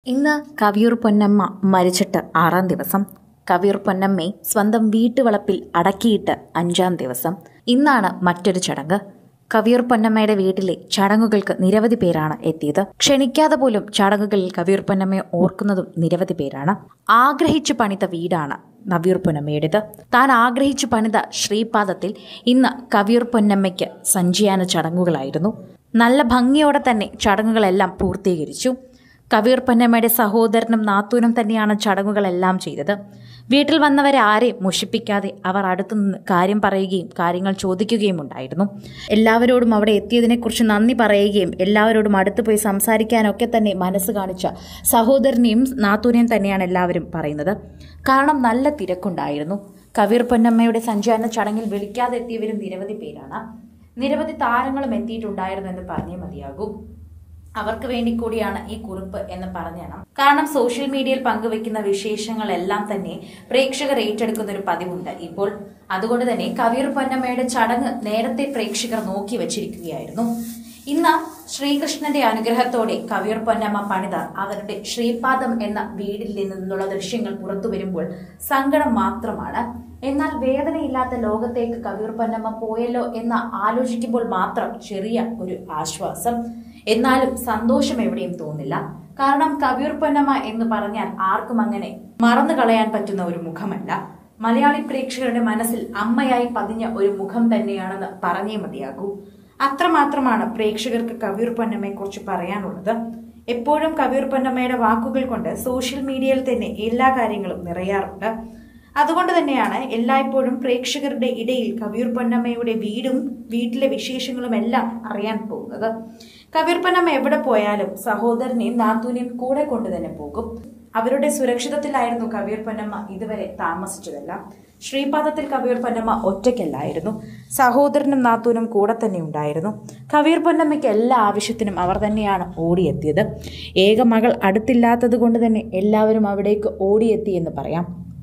ഇന്ന് കവിയൂർ പൊന്നമ്മ മരിച്ചിട്ട് 6-ാം ദിവസം. കവിയൂർ പൊന്നമ്മയെ സ്വന്തം വീട്ടുവളപ്പിൽ അടക്കിയിട്ട് 5-ാം ദിവസം. ഇന്നാണ് മറ്റൊരു ചടങ്ങ്. കവിയൂർ പൊന്നമ്മയുടെ വീട്ടിലെ ചടങ്ങുകൾക്ക് നിരവധി പേരാണ് എത്തിയത്. ക്ഷണിക്കാതെ പോലും ചടങ്ങുകളിൽ കവിയൂർ പൊന്നമ്മയെ ഓർക്കുന്നതും നിരവധി പേരാണ്. ആഗ്രഹിച്ചു പണിത വീടാണ് കവിയൂർ പൊന്നമ്മയുടേത്. താൻ ആഗ്രഹിച്ചു പണിത ശ്രീപാദത്തിൽ ഇന്ന് കവിയൂർ പൊന്നമ്മയ്ക്ക് സഞ്ചയന ചടങ്ങുകളായിരുന്നു. നല്ല ഭംഗിയോടെ തന്നെ ചടങ്ങുകളെല്ലാം പൂർത്തീകരിച്ചു. കവിയൂർ പൊന്നമ്മയുടെ സഹോദരനും നാത്തൂനും തന്നെയാണ് ചടങ്ങുകളെല്ലാം ചെയ്തത്. വീട്ടിൽ വന്നവരെ ആരെയും മുഷിപ്പിക്കാതെ അവർ അടുത്തുനിന്ന് കാര്യം പറയുകയും കാര്യങ്ങൾ ചോദിക്കുകയും ഉണ്ടായിരുന്നു. എല്ലാവരോടും അവിടെ എത്തിയതിനെക്കുറിച്ച് നന്ദി പറയുകയും എല്ലാവരോടും അടുത്ത് പോയി സംസാരിക്കാനൊക്കെ തന്നെ മനസ്സ് കാണിച്ച സഹോദരനെയും നാത്തൂനെയും തന്നെയാണ് എല്ലാവരും പറയുന്നത്. കാരണം നല്ല തിരക്കുണ്ടായിരുന്നു. കവിയൂർ പൊന്നമ്മയുടെ സഞ്ചയന ചടങ്ങിൽ വിളിക്കാതെ എത്തിയവരും നിരവധി പേരാണ്. നിരവധി താരങ്ങളും എത്തിയിട്ടുണ്ടായിരുന്നു എന്ന് പറഞ്ഞേ മതിയാകൂ. അവർക്ക് വേണ്ടി കൂടിയാണ് ഈ കുറിപ്പ് എന്ന് പറഞ്ഞണം. കാരണം സോഷ്യൽ മീഡിയയിൽ പങ്കുവെക്കുന്ന വിശേഷങ്ങളെല്ലാം തന്നെ പ്രേക്ഷകർ ഏറ്റെടുക്കുന്ന ഒരു പതിവുണ്ട് ഇപ്പോൾ. അതുകൊണ്ട് തന്നെ കവിയൂർ പൊന്നമ്മയുടെ ചടങ്ങ് നേരത്തെ പ്രേക്ഷകർ നോക്കി വച്ചിരിക്കുകയായിരുന്നു. ഇന്ന് ശ്രീകൃഷ്ണന്റെ അനുഗ്രഹത്തോടെ കവിയൂർ പൊന്നമ്മ പണിത അവരുടെ ശ്രീപാദം എന്ന വീടിൽ നിന്നുള്ള ദൃശ്യങ്ങൾ പുറത്തു വരുമ്പോൾ സങ്കടം മാത്രമാണ്. എന്നാൽ വേദനയില്ലാത്ത ലോകത്തേക്ക് കവിയൂർ പൊന്നമ്മ പോയല്ലോ എന്ന് ആലോചിക്കുമ്പോൾ മാത്രം ചെറിയ ഒരു ആശ്വാസം. എന്നാലും സന്തോഷം എവിടെയും തോന്നില്ല. കാരണം കവിയൂർ പൊന്നമ്മ എന്ന് പറഞ്ഞാൽ ആർക്കും അങ്ങനെ മറന്നു കളയാൻ പറ്റുന്ന ഒരു മുഖമല്ല. മലയാളി പ്രേക്ഷകരുടെ മനസ്സിൽ അമ്മയായി പതിഞ്ഞ ഒരു മുഖം തന്നെയാണെന്ന് പറഞ്ഞേ മതിയാകൂ. അത്രമാത്രമാണ് പ്രേക്ഷകർക്ക് കവിയൂർ പൊന്നമ്മയെ കുറിച്ച് പറയാനുള്ളത്. എപ്പോഴും കവിയൂർ പൊന്നമ്മയുടെ വാക്കുകൾ കൊണ്ട് സോഷ്യൽ മീഡിയയിൽ തന്നെ എല്ലാ കാര്യങ്ങളും നിറയാറുണ്ട്. അതുകൊണ്ട് തന്നെയാണ് എല്ലായ്പ്പോഴും പ്രേക്ഷകരുടെ ഇടയിൽ കവിയൂർ പൊന്നമ്മയുടെ വീടും വീട്ടിലെ വിശേഷങ്ങളും എല്ലാം അറിയാൻ പോകുന്നത്. കവിയൂർ പൊന്നമ്മ എവിടെ പോയാലും സഹോദരനെയും നാത്തൂനെയും കൂടെ കൊണ്ടു തന്നെ പോകും. അവരുടെ സുരക്ഷിതത്തിലായിരുന്നു കവിയൂർ പൊന്നമ്മ ഇതുവരെ താമസിച്ചതെല്ലാം. ശ്രീപാദത്തിൽ കവിയൂർ പൊന്നമ്മ ഒറ്റയ്ക്കല്ലായിരുന്നു. സഹോദരനും നാത്തൂനും കൂടെ തന്നെ ഉണ്ടായിരുന്നു. കവിയൂർ പൊന്നമ്മയ്ക്ക് എല്ലാ ആവശ്യത്തിനും അവർ തന്നെയാണ് ഓടിയെത്തിയത്. ഏക മകൾ അടുത്തില്ലാത്തത് കൊണ്ട് തന്നെ എല്ലാവരും അവിടേക്ക് ഓടിയെത്തി എന്ന് പറയാം.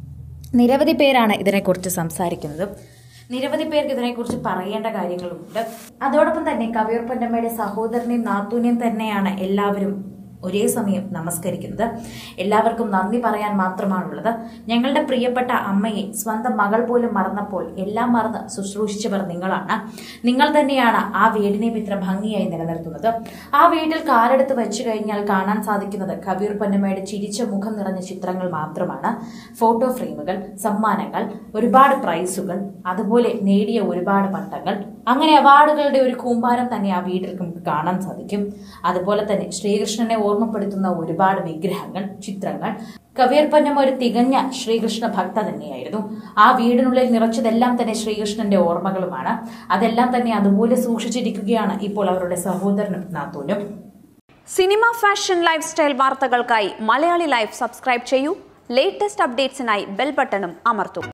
നിരവധി പേരാണ് ഇതിനെക്കുറിച്ച് സംസാരിക്കുന്നത്. നിരവധി പേർക്ക് ഇതിനെക്കുറിച്ച് പറയേണ്ട കാര്യങ്ങളുമുണ്ട്. അതോടൊപ്പം തന്നെ കവിയൂർ പൊന്നമ്മയുടെ സഹോദരനെയും നാത്തൂനെയും തന്നെയാണ് എല്ലാവരും ഒരേ സമയം നമസ്കരിക്കുന്നത്. എല്ലാവർക്കും നന്ദി പറയാൻ മാത്രമാണുള്ളത്. ഞങ്ങളുടെ പ്രിയപ്പെട്ട അമ്മയെ സ്വന്തം മകൾ പോലും മറന്നപ്പോൾ എല്ലാം മറന്ന് ശുശ്രൂഷിച്ചവർ നിങ്ങളാണ്. നിങ്ങൾ തന്നെയാണ് ആ വീടിനെ ഇത്ര ഭംഗിയായി നിലനിർത്തുന്നത്. ആ വീട്ടിൽ കാലെടുത്ത് വെച്ചു കഴിഞ്ഞാൽ കാണാൻ സാധിക്കുന്നത് കവിയൂർ പൊന്നമ്മയുടെ ചിരിച്ച മുഖം നിറഞ്ഞ ചിത്രങ്ങൾ മാത്രമാണ്. ഫോട്ടോ ഫ്രെയിമുകൾ, സമ്മാനങ്ങൾ, ഒരുപാട് പ്രൈസുകൾ, അതുപോലെ നേടിയ ഒരുപാട് പട്ടങ്ങൾ, അങ്ങനെ അവാർഡുകളുടെ ഒരു കൂമ്പാരം തന്നെ ആ വീട്ടിൽ നമുക്ക് കാണാൻ സാധിക്കും. അതുപോലെ തന്നെ ശ്രീകൃഷ്ണനെ ഓർമ്മപ്പെടുത്തുന്ന ഒരുപാട് വിഗ്രഹങ്ങൾ, ചിത്രങ്ങൾ. കവിയൂർ പൊന്നമ്മ ഒരു തികഞ്ഞ ശ്രീകൃഷ്ണ ഭക്ത തന്നെയായിരുന്നു. ആ വീടിനുള്ളിൽ നിറച്ചതെല്ലാം തന്നെ ശ്രീകൃഷ്ണന്റെ ഓർമ്മകളുമാണ്. അതെല്ലാം തന്നെ അതുപോലെ സൂക്ഷിച്ചിരിക്കുകയാണ് ഇപ്പോൾ അവരുടെ സഹോദരനും നാത്തൂനും. സിനിമ, ഫാഷൻ, ലൈഫ് സ്റ്റൈൽ വാർത്തകൾക്കായി മലയാളി ലൈഫ് സബ്സ്ക്രൈബ് ചെയ്യൂ. ലേറ്റസ്റ്റ് അപ്ഡേറ്റ്സിനായി ബെൽ ബട്ടണും അമർത്തൂ.